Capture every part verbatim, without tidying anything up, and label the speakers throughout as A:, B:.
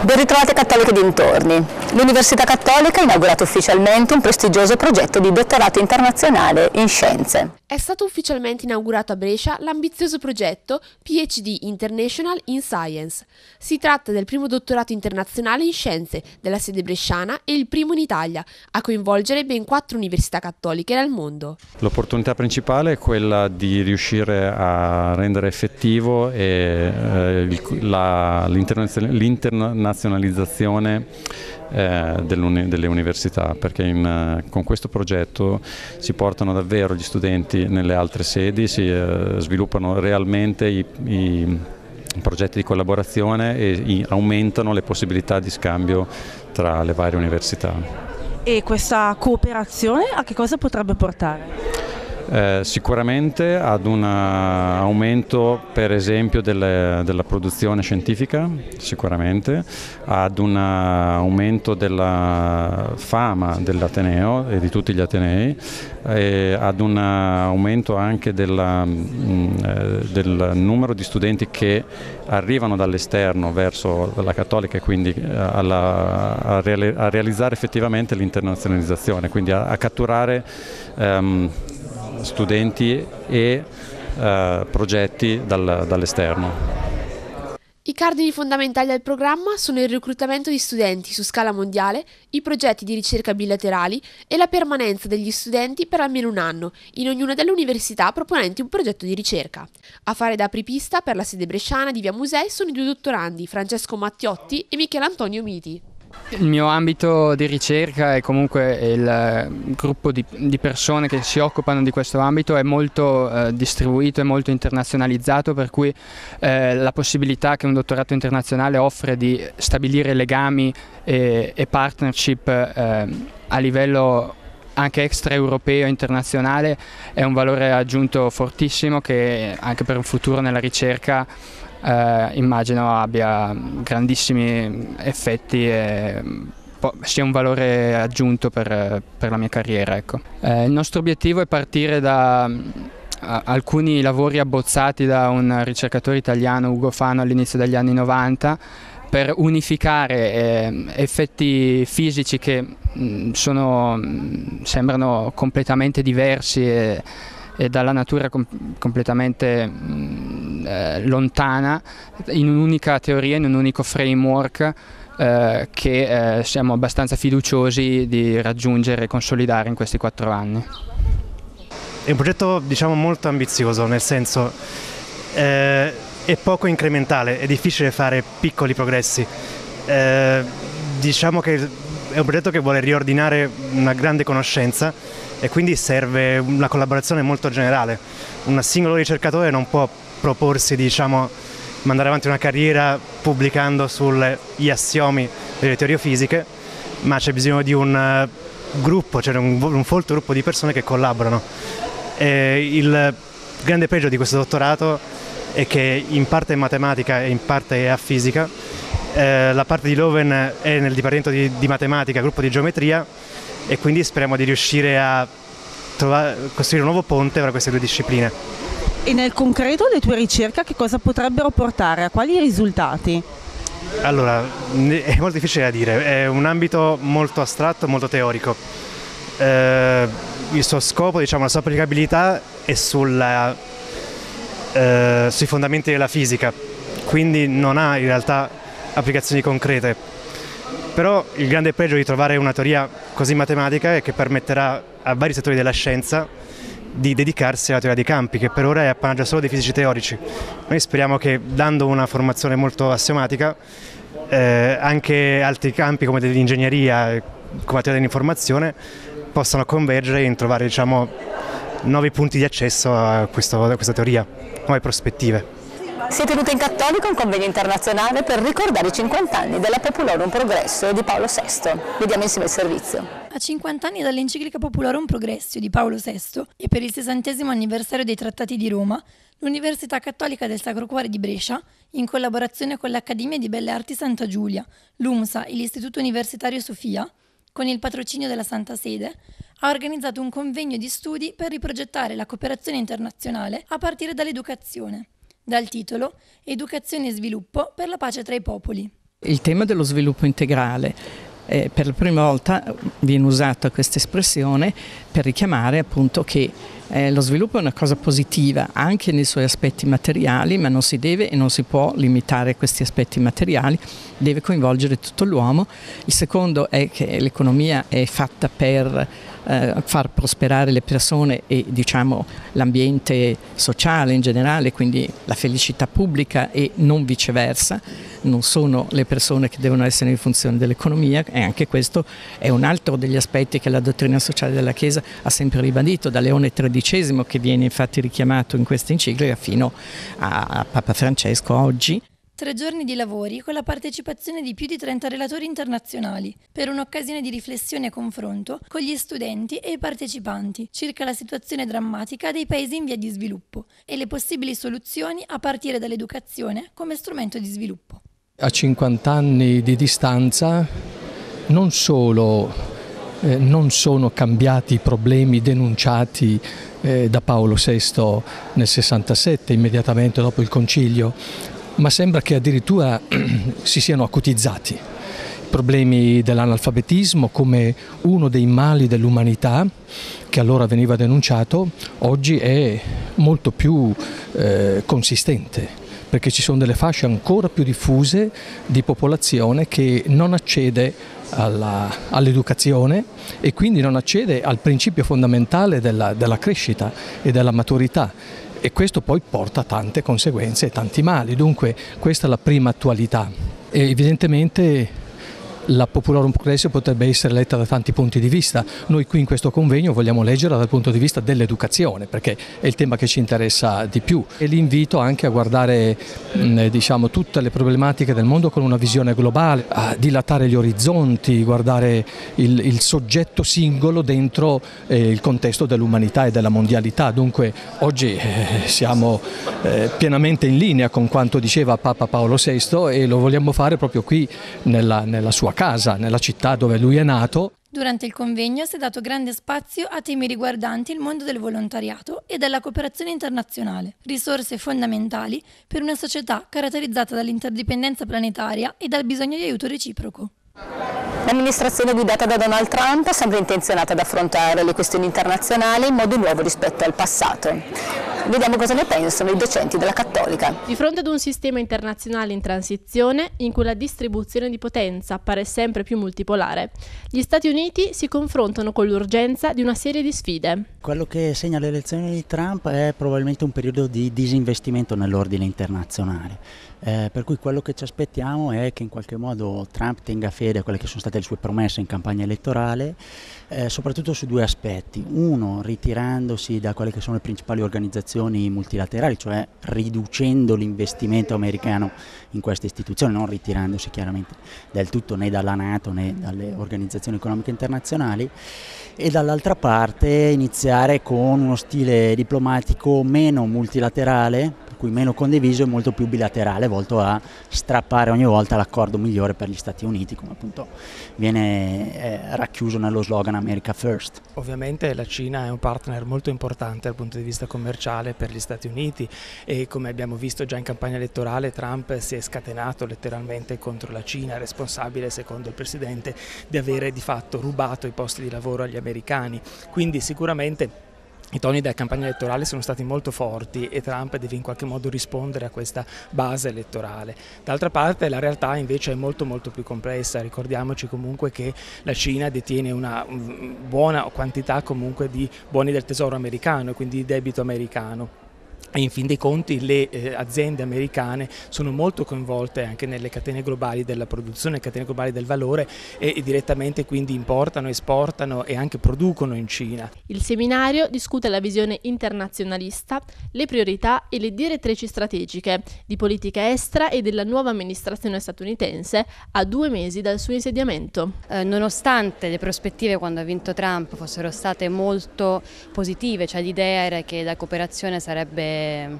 A: Ben ritrovate cattoliche dintorni. L'Università Cattolica ha inaugurato ufficialmente un prestigioso progetto di dottorato internazionale in scienze.
B: È stato ufficialmente inaugurato a Brescia l'ambizioso progetto P H D International in Science. Si tratta del primo dottorato internazionale in scienze della sede bresciana e il primo in Italia, a coinvolgere ben quattro università cattoliche nel mondo.
C: L'opportunità principale è quella di riuscire a rendere effettivo e, eh, la, l'internazionalizzazione Eh, delle università, perché in, con questo progetto si portano davvero gli studenti nelle altre sedi, si eh, sviluppano realmente i, i progetti di collaborazione e i, aumentano le possibilità di scambio tra le varie università.
D: E questa cooperazione a che cosa potrebbe portare?
C: Eh, sicuramente ad un aumento per esempio delle, della produzione scientifica, sicuramente, ad un aumento della fama dell'Ateneo e di tutti gli Atenei, e ad un aumento anche della, mh, del numero di studenti che arrivano dall'esterno verso la Cattolica e quindi alla, a, reali, a realizzare effettivamente l'internazionalizzazione, quindi a, a catturare um, studenti e eh, progetti dal, dall'esterno.
B: I cardini fondamentali del programma sono il reclutamento di studenti su scala mondiale, i progetti di ricerca bilaterali e la permanenza degli studenti per almeno un anno in ognuna delle università proponenti un progetto di ricerca. A fare da apripista per la sede bresciana di Via Musei sono i due dottorandi Francesco Mattiotti e Michele Antonio Miti.
E: Il mio ambito di ricerca e comunque il gruppo di, di persone che si occupano di questo ambito è molto eh, distribuito e molto internazionalizzato, per cui eh, la possibilità che un dottorato internazionale offre di stabilire legami e, e partnership eh, a livello anche extraeuropeo e internazionale è un valore aggiunto fortissimo che anche per un futuro nella ricerca Eh, immagino abbia grandissimi effetti e sia un valore aggiunto per, per la mia carriera. Ecco. Eh, il nostro obiettivo è partire da a, alcuni lavori abbozzati da un ricercatore italiano, Ugo Fano, all'inizio degli anni novanta, per unificare eh, effetti fisici che mh, sono, mh, sembrano completamente diversi e, e dalla natura com completamente mh, eh, lontana, in un'unica teoria, in un unico framework eh, che eh, siamo abbastanza fiduciosi di raggiungere e consolidare in questi quattro anni.
F: È un progetto, diciamo, molto ambizioso, nel senso eh, è poco incrementale, è difficile fare piccoli progressi. Eh, diciamo che è un progetto che vuole riordinare una grande conoscenza e quindi serve una collaborazione molto generale. Un singolo ricercatore non può proporsi, diciamo, mandare avanti una carriera pubblicando sugli assiomi delle teorie fisiche, ma c'è bisogno di un gruppo, cioè un, un folto gruppo di persone che collaborano. E il grande pregio di questo dottorato è che in parte è matematica e in parte è a fisica. Eh, la parte di Leuven è nel dipartimento di, di matematica, gruppo di geometria, e quindi speriamo di riuscire a trovare, costruire un nuovo ponte tra queste due discipline.
D: E nel concreto le tue ricerche a che cosa potrebbero portare? A quali risultati?
F: Allora, è molto difficile da dire, è un ambito molto astratto, molto teorico. Eh, il suo scopo, diciamo, la sua applicabilità è sulla, eh, sui fondamenti della fisica, quindi non ha in realtà applicazioni concrete. Però il grande pregio di trovare una teoria così matematica è che permetterà a vari settori della scienza di dedicarsi alla teoria dei campi, che per ora è appannaggio solo dei fisici teorici. Noi speriamo che, dando una formazione molto assiomatica, eh, anche altri campi come dell'ingegneria, come la teoria dell'informazione, possano convergere in trovare, diciamo, nuovi punti di accesso a, questo, a questa teoria, nuove prospettive.
A: Si è tenuto in Cattolica un convegno internazionale per ricordare i cinquanta anni della Populorum Progressio di Paolo sesto. Vediamo insieme il servizio.
G: A cinquanta anni dall'enciclica Populorum Progressio di Paolo sesto e per il sessantesimo anniversario dei Trattati di Roma, l'Università Cattolica del Sacro Cuore di Brescia, in collaborazione con l'Accademia di Belle Arti Santa Giulia, l'U M S A e l'Istituto Universitario Sofia, con il patrocinio della Santa Sede, ha organizzato un convegno di studi per riprogettare la cooperazione internazionale a partire dall'educazione, dal titolo Educazione e sviluppo per la pace tra i popoli.
H: Il tema dello sviluppo integrale. Eh, per la prima volta viene usata questa espressione per richiamare appunto che eh, lo sviluppo è una cosa positiva anche nei suoi aspetti materiali, ma non si deve e non si può limitare a questi aspetti materiali, deve coinvolgere tutto l'uomo. Il secondo è che l'economia è fatta per eh, far prosperare le persone e diciamo l'ambiente sociale in generale, quindi la felicità pubblica e non viceversa. Non sono le persone che devono essere in funzione dell'economia, e anche questo è un altro degli aspetti che la dottrina sociale della Chiesa ha sempre ribadito, da Leone tredicesimo, che viene infatti richiamato in questa enciclica, fino a Papa Francesco oggi.
G: Tre giorni di lavori con la partecipazione di più di trenta relatori internazionali, per un'occasione di riflessione e confronto con gli studenti e i partecipanti circa la situazione drammatica dei paesi in via di sviluppo e le possibili soluzioni a partire dall'educazione come strumento di sviluppo.
I: A cinquanta anni di distanza non solo eh, non sono cambiati i problemi denunciati eh, da Paolo sesto nel sessantasette, immediatamente dopo il concilio, ma sembra che addirittura si siano acutizzati. I problemi dell'analfabetismo come uno dei mali dell'umanità, che allora veniva denunciato, oggi è molto più eh, consistente, perché ci sono delle fasce ancora più diffuse di popolazione che non accede all'educazione e quindi non accede al principio fondamentale della, della crescita e della maturità. E questo poi porta a tante conseguenze e tanti mali, dunque questa è la prima attualità. E evidentemente la Populorum Progressio potrebbe essere letta da tanti punti di vista. Noi qui in questo convegno vogliamo leggerla dal punto di vista dell'educazione, perché è il tema che ci interessa di più. E l'invito anche a guardare mh, diciamo, tutte le problematiche del mondo con una visione globale, a dilatare gli orizzonti, guardare il, il soggetto singolo dentro eh, il contesto dell'umanità e della mondialità. Dunque oggi eh, siamo eh, pienamente in linea con quanto diceva Papa Paolo sesto e lo vogliamo fare proprio qui nella, nella sua casa, nella città dove lui è nato.
G: Durante il convegno si è dato grande spazio a temi riguardanti il mondo del volontariato e della cooperazione internazionale, risorse fondamentali per una società caratterizzata dall'interdipendenza planetaria e dal bisogno di aiuto reciproco.
A: L'amministrazione guidata da Donald Trump è sempre intenzionata ad affrontare le questioni internazionali in modo nuovo rispetto al passato. Vediamo cosa ne pensano i docenti della Cattolica.
J: Di fronte ad un sistema internazionale in transizione, in cui la distribuzione di potenza appare sempre più multipolare, gli Stati Uniti si confrontano con l'urgenza di una serie di sfide.
K: Quello che segna l'elezione di Trump è probabilmente un periodo di disinvestimento nell'ordine internazionale. Eh, per cui quello che ci aspettiamo è che in qualche modo Trump tenga fede a quelle che sono state le sue promesse in campagna elettorale, eh, soprattutto su due aspetti. Uno, ritirandosi da quelle che sono le principali organizzazioni multilaterali, cioè riducendo l'investimento americano in queste istituzioni, non ritirandosi chiaramente del tutto né dalla NATO né dalle organizzazioni economiche internazionali, e dall'altra parte iniziare con uno stile diplomatico meno multilaterale, cui meno condiviso e molto più bilaterale, volto a strappare ogni volta l'accordo migliore per gli Stati Uniti, come appunto viene eh, racchiuso nello slogan America First.
L: Ovviamente la Cina è un partner molto importante dal punto di vista commerciale per gli Stati Uniti e, come abbiamo visto già in campagna elettorale, Trump si è scatenato letteralmente contro la Cina, responsabile secondo il Presidente di avere di fatto rubato i posti di lavoro agli americani. Quindi sicuramente i toni della campagna elettorale sono stati molto forti e Trump deve in qualche modo rispondere a questa base elettorale. D'altra parte la realtà invece è molto molto più complessa. Ricordiamoci comunque che la Cina detiene una buona quantità comunque di buoni del tesoro americano e quindi di debito americano. E in fin dei conti le eh, aziende americane sono molto coinvolte anche nelle catene globali della produzione, catene globali del valore e, e direttamente quindi importano, esportano e anche producono in Cina.
J: Il seminario discute la visione internazionalista, le priorità e le direttrici strategiche di politica estera e della nuova amministrazione statunitense a due mesi dal suo insediamento.
M: Eh, nonostante le prospettive quando ha vinto Trump fossero state molto positive, cioè l'idea era che la cooperazione sarebbe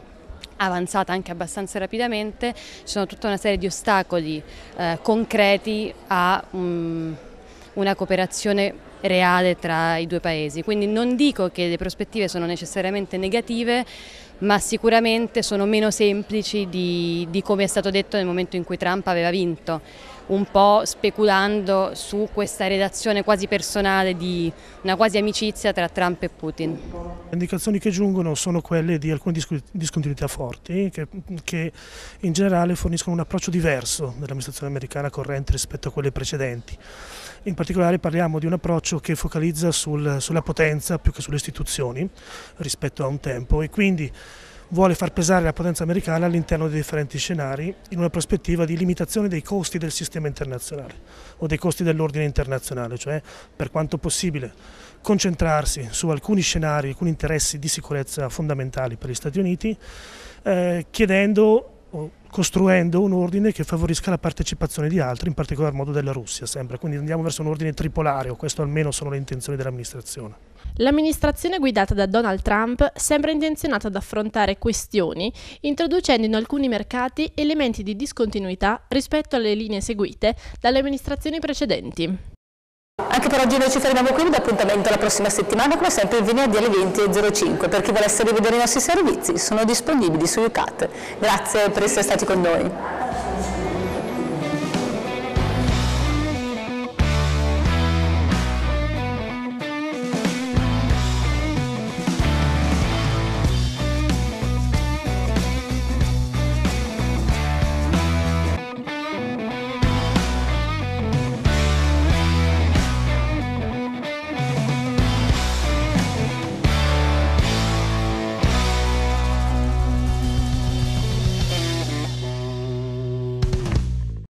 M: avanzata anche abbastanza rapidamente, ci sono tutta una serie di ostacoli eh, concreti a um, una cooperazione reale tra i due paesi. Quindi non dico che le prospettive sono necessariamente negative, ma sicuramente sono meno semplici di, di come è stato detto nel momento in cui Trump aveva vinto, un po' speculando su questa relazione quasi personale di una quasi amicizia tra Trump e Putin.
N: Le indicazioni che giungono sono quelle di alcune discontinuità forti che, che in generale forniscono un approccio diverso dell'amministrazione americana corrente rispetto a quelle precedenti. In particolare parliamo di un approccio che focalizza sul, sulla potenza più che sulle istituzioni rispetto a un tempo e quindi vuole far pesare la potenza americana all'interno dei differenti scenari in una prospettiva di limitazione dei costi del sistema internazionale o dei costi dell'ordine internazionale, cioè per quanto possibile concentrarsi su alcuni scenari, alcuni interessi di sicurezza fondamentali per gli Stati Uniti, eh, chiedendo o costruendo un ordine che favorisca la partecipazione di altri, in particolar modo della Russia sempre, quindi andiamo verso un ordine tripolare, o questo almeno sono le intenzioni dell'amministrazione.
J: L'amministrazione guidata da Donald Trump sembra intenzionata ad affrontare questioni, introducendo in alcuni mercati elementi di discontinuità rispetto alle linee seguite dalle amministrazioni precedenti.
A: Anche per oggi noi ci fermiamo qui, vi do appuntamento la prossima settimana, come sempre il venerdì alle venti e zero cinque. Per chi volesse rivedere i nostri servizi sono disponibili su U C A T. Grazie per essere stati con noi.